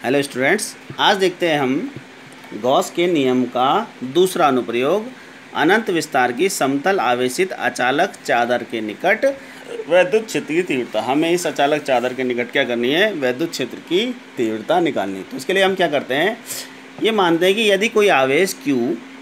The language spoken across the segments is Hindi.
हेलो स्टूडेंट्स, आज देखते हैं हम गॉस के नियम का दूसरा अनुप्रयोग। अनंत विस्तार की समतल आवेशित अचालक चादर के निकट वैद्युत क्षेत्र की तीव्रता। हमें इस अचालक चादर के निकट क्या करनी है? वैद्युत क्षेत्र की तीव्रता निकालनी है। तो इसके लिए हम क्या करते हैं, ये मानते हैं कि यदि कोई आवेश Q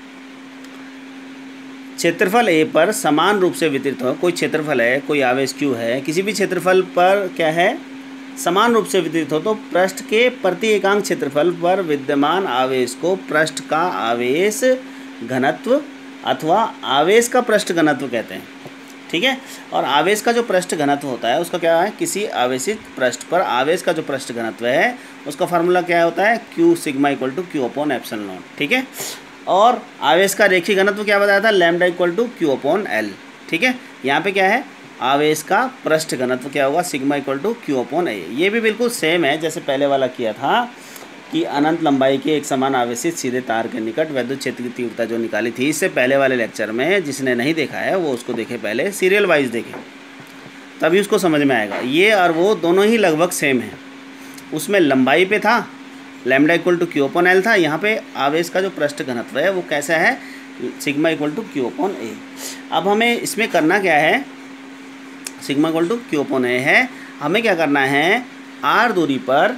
क्षेत्रफल A पर समान रूप से वितरित हो, कोई क्षेत्रफल है, कोई आवेश Q है, किसी भी क्षेत्रफल पर क्या है, समान रूप से वितरित हो, तो पृष्ठ के प्रति एकांक क्षेत्रफल पर विद्यमान आवेश को पृष्ठ का आवेश घनत्व अथवा आवेश का पृष्ठ घनत्व कहते हैं। ठीक है। और आवेश का जो पृष्ठ घनत्व होता है उसका क्या है, किसी आवेशित पृष्ठ पर आवेश का जो पृष्ठ घनत्व है उसका फार्मूला क्या होता है, Q sigma equal to Q upon epsilon naught. ठीक है। और आवेश का रेखीय घनत्व क्या बताया था, lambda equal to Q upon L। ठीक है। यहाँ पे क्या है, आवेश का पृष्ठ घनत्व क्या होगा, sigma equal to Q upon A। ये भी बिल्कुल सेम है जैसे पहले वाला किया था कि अनंत लंबाई के एक समान आवेशित सीधे तार के निकट वैद्युत क्षेत्र की तीव्रता जो निकाली थी। इससे पहले वाले लेक्चर में जिसने नहीं देखा है वो उसको देखे, पहले सीरियल वाइज देखे, तभी उसको समझ में आएगा। ये और वो दोनों ही लगभग सेम है। उसमें लंबाई पे था lambda equal to Q upon L था, यहाँ पे आवेश का जो पृष्ठ घनत्व है वो कैसा है, sigma equal to Q upon A। अब हमें इसमें करना क्या है, sigma equal to Q upon A है। हमें क्या करना है, R दूरी पर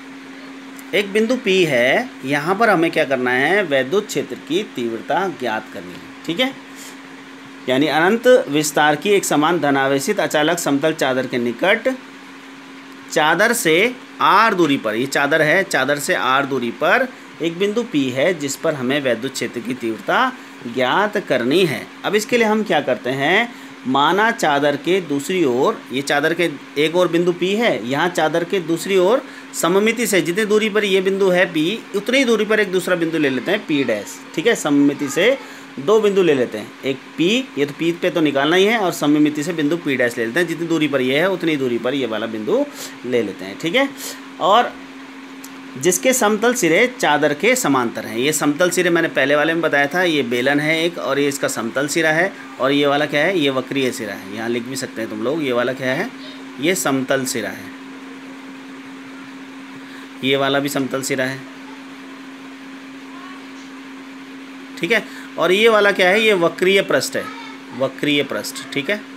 एक बिंदु P है, यहाँ पर हमें क्या करना है, वैद्युत क्षेत्र की तीव्रता ज्ञात करनी है। ठीक है। यानी अनंत विस्तार की एक समान धनावेशित अचालक समतल चादर के निकट चादर से R दूरी पर, ये चादर है, चादर से R दूरी पर एक बिंदु P है जिस पर हमें वैद्युत क्षेत्र की तीव्रता ज्ञात करनी है। अब इसके लिए हम क्या करते हैं, माना चादर के दूसरी ओर, ये चादर के एक और बिंदु P है, यहाँ चादर के दूसरी ओर सममिति से जितनी दूरी पर ये बिंदु है P, उतनी दूरी पर एक दूसरा बिंदु ले लेते हैं P डैश। ठीक है। सममिति से दो बिंदु ले लेते हैं, एक P, ये तो P पे तो निकालना ही है, और सममिति से बिंदु P डैश ले लेते हैं। जितनी दूरी पर ये है उतनी दूरी पर ये वाला बिंदु ले लेते हैं। ठीक है। और जिसके समतल सिरे चादर के समांतर हैं। ये समतल सिरे मैंने पहले वाले में बताया था, ये बेलन है एक, और ये इसका समतल सिरा है, और ये वाला क्या है, ये वक्रीय सिरा है। यहाँ लिख भी सकते हैं तुम लोग, ये वाला क्या है, ये समतल सिरा है, ये वाला भी समतल सिरा है। ठीक है। और ये वाला क्या है, ये वक्रीय पृष्ठ है, वक्रीय पृष्ठ। ठीक है,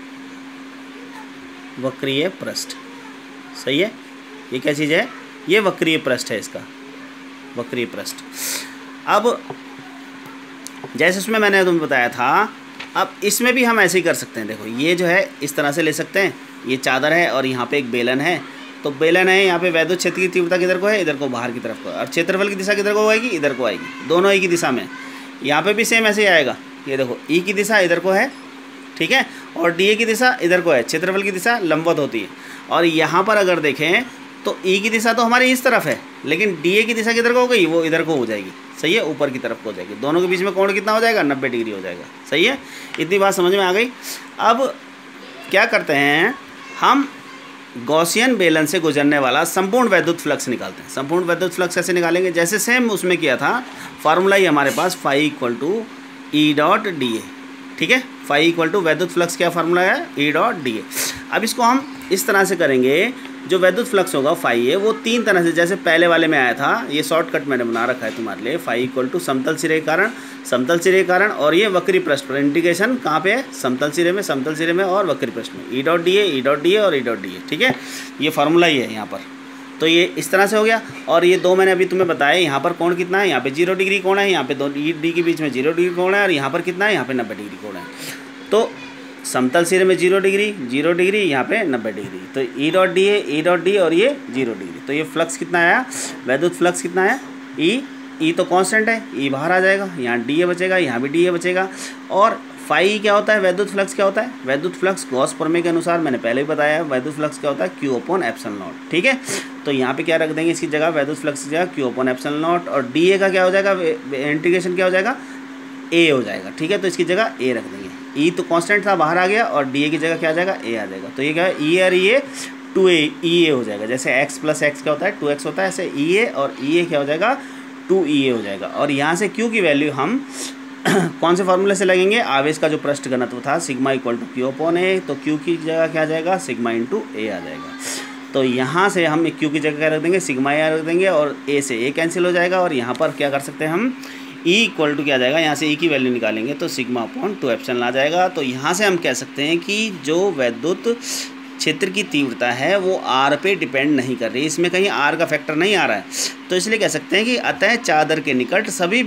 वक्रीय पृष्ठ, सही है। ये क्या चीज़ है, ये वक्रीय पृष्ठ है, इसका वक्रीय पृष्ठ। अब जैसे उसमें मैंने तुम्हें बताया था, अब इसमें भी हम ऐसे ही कर सकते हैं। देखो ये जो है इस तरह से ले सकते हैं, ये चादर है और यहाँ पे एक बेलन है, तो बेलन है, यहाँ पे वैद्युत क्षेत्र की तीव्रता किधर को है, इधर को, बाहर की तरफ को, और क्षेत्रफल की दिशा किधर को आएगी, इधर को आएगी, दोनों एक ही दिशा में। यहाँ पे भी सेम ऐसे ही आएगा। ये देखो E की दिशा इधर को है, ठीक है, और DA की दिशा इधर को है, क्षेत्रफल की दिशा लंबवत होती है। और यहाँ पर अगर देखें तो E की दिशा तो हमारी इस तरफ है, लेकिन DA की दिशा किधर को हो गई, वो इधर को हो जाएगी। सही है, ऊपर की तरफ को हो जाएगी। दोनों के बीच में कोण कितना हो जाएगा, 90 डिग्री हो जाएगा। सही है, इतनी बात समझ में आ गई। अब क्या करते हैं, हम गॉसियन बेलन से गुजरने वाला संपूर्ण वैद्युत फ्लक्स निकालते हैं। संपूर्ण वैद्युत फ्लक्स कैसे निकालेंगे, जैसे सेम उसमें किया था, फार्मूला ही हमारे पास phi equal to E dot DA। ठीक है, फाई इक्वल टू वैद्युत फ्लक्स क्या फार्मूला है, E डॉट DA। अब इसको हम इस तरह से करेंगे, जो वैद्युत फ्लक्स होगा फाई है वो तीन तरह से, जैसे पहले वाले में आया था, ये शॉर्टकट मैंने बना रखा है तुम्हारे लिए। फाई इक्वल टू समतल सिरे के कारण, समतल सिरे के कारण, और ये वक्री पृष्ठ पर। इंटीग्रेशन कहाँ पे है, समतल सिरे में, समतल सिरे में और वक्री पृष्ठ में। E dot DA, E dot DA और E डॉट DA। ठीक है, ये फार्मूला ही है यहाँ पर। तो ये इस तरह से हो गया। और ये दो मैंने अभी तुम्हें बताया, यहाँ पर कोण कितना है, यहाँ पे 0 डिग्री कोण है, यहाँ पे दो D के बीच में 0 डिग्री कोण है, और यहाँ पर कितना है, यहाँ पे 90 डिग्री कोण है। तो समतल सिरे में 0 डिग्री, 0 डिग्री, यहाँ पे 90 डिग्री। तो E dot DA, E dot D और ये 0 डिग्री। तो ये फ्लक्स कितना आया, वैद्युत फ्लक्स कितना आया, E तो कांस्टेंट है, E बाहर आ जाएगा, यहाँ DA बचेगा, यहाँ भी DA बचेगा। और फाई क्या होता है, वैद्युत फ्लक्स क्या होता है, वैद्युत फ्लक्स गॉस प्रमेय के अनुसार मैंने पहले भी बताया है, वैद्युत फ्लक्स क्या होता है, Q अपॉन एप्सिलॉन नॉट। ठीक है। तो यहाँ पे क्या रख देंगे इसकी जगह, वैद्युत फ्लक्स की जगह Q अपॉन एप्सिलॉन नॉट, और DA का क्या हो जाएगा, इंटीग्रेशन क्या हो जाएगा, A हो जाएगा। ठीक है, तो इसकी जगह A रख देंगे। E तो कांस्टेंट था, बाहर आ गया, और DA की जगह क्या आ जाएगा, A आ जाएगा। तो ये क्या है, E और ये 2A EA हो जाएगा। जैसे x प्लस x क्या होता है, 2x होता है, ऐसे EA और EA क्या हो जाएगा, 2EA हो जाएगा। और यहाँ से Q की वैल्यू हम कौन से फार्मूले से लगेंगे, आवेश का जो पृष्ठ घनत्व था sigma equal to Q upon A, तो Q की जगह क्या आ जाएगा, सिग्मा इंटू A आ जाएगा। तो यहाँ से हम क्यू की जगह क्या रख देंगे, सिग्मा ए रख देंगे और ए से ए कैंसिल हो जाएगा और यहाँ पर क्या कर सकते हैं हम, ई इक्वल टू क्या आ जाएगा, यहाँ से ई की वैल्यू निकालेंगे तो सिग्मा अपॉन 2 एप्सिलॉन आ जाएगा। तो यहाँ से हम कह सकते हैं कि जो वैद्युत क्षेत्र की तीव्रता है वो आर पे डिपेंड नहीं कर रही, इसमें कहीं आर का फैक्टर नहीं आ रहा है, तो इसलिए कह सकते हैं कि अतः चादर के निकट सभी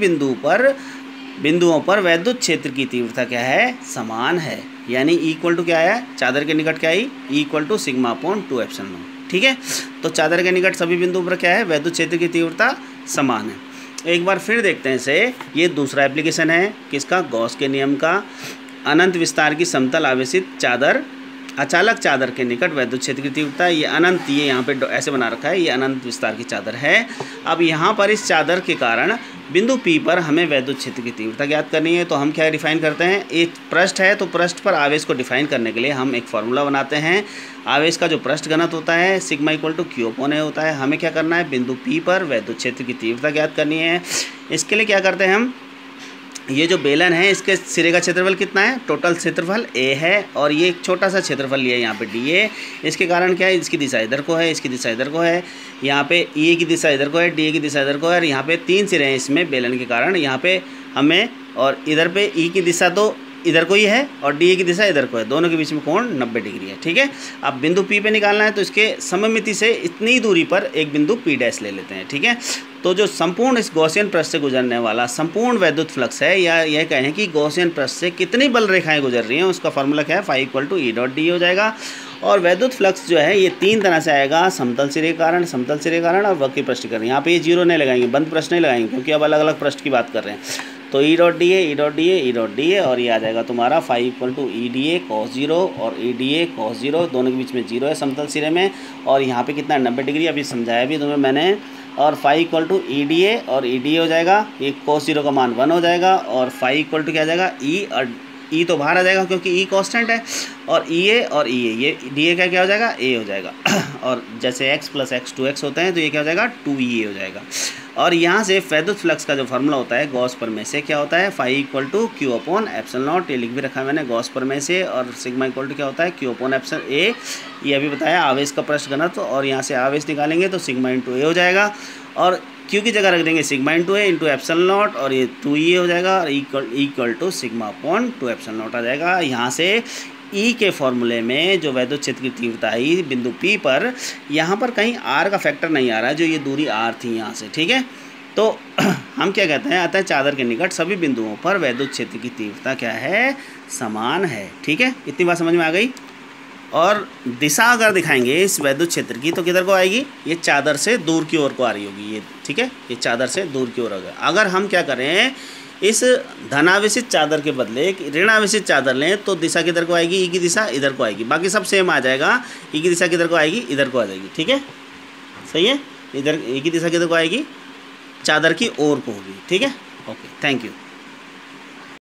बिंदुओं पर वैद्युत क्षेत्र की तीव्रता क्या है, समान है। यानी इक्वल टू क्या है, चादर के निकट क्या है, equal to sigma upon 2 epsilon naught. ठीक है, तो चादर के निकट सभी बिंदुओं पर क्या है, वैद्युत क्षेत्र की तीव्रता समान है। एक बार फिर देखते हैं इसे, ये दूसरा एप्लीकेशन है किसका, गॉस के नियम का। अनंत विस्तार की समतल आवेशित चादर, अचालक चादर के निकट वैद्युत क्षेत्र की तीव्रता, ये अनंत, ये यहाँ पे ऐसे बना रखा है, ये अनंत विस्तार की चादर है। अब यहाँ पर इस चादर के कारण बिंदु P पर हमें वैद्युत क्षेत्र की तीव्रता ज्ञात करनी है, तो हम क्या डिफाइन करते हैं, एक पृष्ठ है तो पृष्ठ पर आवेश को डिफाइन करने के लिए हम एक फार्मूला बनाते हैं। आवेश का जो पृष्ठ घनत्व होता है sigma equal to Q upon A होता है। हमें क्या करना है, बिंदु P पर वैद्युत क्षेत्र की तीव्रता ज्ञात करनी है। इसके लिए क्या करते हैं हम, ये जो बेलन है इसके सिरे का क्षेत्रफल कितना है, टोटल क्षेत्रफल ए है और ये एक छोटा सा क्षेत्रफल लिया है यहाँ पे डी ए। इसके कारण क्या है, इसकी दिशा इधर को है, इसकी दिशा इधर को है, यहाँ पे ए की दिशा इधर को है, डी ए की दिशा इधर को है और यहाँ पे 3 सिरे हैं इसमें बेलन के कारण, यहाँ पे हमें और इधर पे ई की दिशा तो इधर को ही है और डी ए की दिशा इधर को है, दोनों के बीच में कोण 90 डिग्री है। ठीक है, अब बिंदु P पे निकालना है तो इसके सममिति से इतनी दूरी पर एक बिंदु P डैश ले लेते हैं। ठीक है, तो जो संपूर्ण इस गॉसियन पृष्ठ से गुजरने वाला संपूर्ण वैद्युत फ्लक्स है, या यह कहें कि गॉसियन पृष्ठ से कितनी बल रेखाएं गुजर रही हैं, उसका फॉर्मूला क्या है, phi equal to E dot D हो जाएगा। और वैद्युत फ्लक्स जो है ये 3 तरह से आएगा, समतल सिरे कारण, समतल सिरे कारण और वक्र पृष्ठ कारण। यहाँ पे ये जीरो नहीं लगाएंगे, बंद पृष्ठ नहीं लगाएंगे क्योंकि अब अलग अलग पृष्ठ की बात कर रहे हैं। तो E dot D A, E dot D A, E dot D A और ये आ जाएगा तुम्हारा phi equal to E D A cos 0 और ई डी ए कॉस 0, दोनों के बीच में 0 है समतल सिरे में और यहाँ पे कितना 90 डिग्री, अभी समझाया भी तुम्हें मैंने। और phi equal to E D A और ई डी ए हो जाएगा, ये कॉस 0 का मान 1 हो जाएगा और फाई इक्वल टू क्या आ जाएगा, ई, और ई तो बाहर आ जाएगा क्योंकि ई कांस्टेंट है और ई ए और ई ए, ये डी ए क्या हो जाएगा, ए हो जाएगा और जैसे x प्लस एक्स 2x होते हैं तो ये क्या हो जाएगा, 2e हो जाएगा। और यहाँ से वैद्युत फ्लक्स का जो फार्मूला होता है गॉस प्रमेय से क्या होता है, phi equal to Q upon epsilon naught, ये लिख भी रखा है मैंने गॉस प्रमेय से। और सिग्मा इक्वल टू क्या होता है, क्यू अपॉन एप्सिलॉन ए, ये अभी बताया आवेश का पृष्ठ घनत्व, और यहाँ से आवेश निकालेंगे तो सिग्मा इंटू ए हो जाएगा और क्यू की जगह रख देंगे sigma into A into epsilon naught और ये 2e हो जाएगा और equal to sigma upon 2 epsilon naught आ जाएगा। यहाँ से ई के फॉर्मूले में जो वैद्युत क्षेत्र की तीव्रता आई बिंदु P पर, यहाँ पर कहीं आर का फैक्टर नहीं आ रहा है, जो ये दूरी आर थी यहाँ से। ठीक है, तो हम क्या कहते हैं, अतः चादर के निकट सभी बिंदुओं पर वैद्युत क्षेत्र की तीव्रता क्या है, समान है। ठीक है, इतनी बात समझ में आ गई। और दिशा अगर दिखाएंगे इस वैद्युत क्षेत्र की तो किधर को आएगी, ये चादर से दूर की ओर को आ रही होगी ये। ठीक है, ये चादर से दूर की ओर होगा। अगर हम क्या करें, इस धनावेशित चादर के बदले एक ऋणावेशित चादर लें तो दिशा किधर को आएगी, ई की दिशा इधर को आएगी, बाकी सब सेम आ जाएगा। ई की दिशा किधर को आएगी, इधर को आ जाएगी। ठीक है, सही है, इधर ई की दिशा किधर को आएगी, चादर की ओर को होगी। ठीक है, ओके, थैंक यू।